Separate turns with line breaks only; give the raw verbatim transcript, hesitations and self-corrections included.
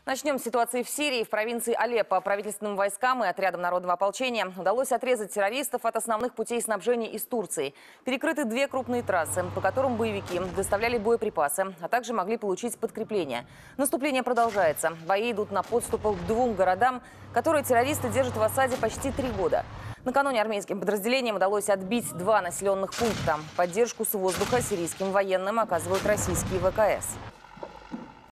Начнем с ситуации в Сирии. В провинции Алеппо правительственным войскам и отрядам народного ополчения удалось отрезать террористов от основных путей снабжения из Турции. Перекрыты две крупные трассы, по которым боевики доставляли боеприпасы, а также могли получить подкрепление. Наступление продолжается. Бои идут на подступах к двум городам, которые террористы держат в осаде почти три года. Накануне армейским подразделениям удалось отбить два населенных пункта. Поддержку с воздуха сирийским военным оказывают российские вэ ка эс.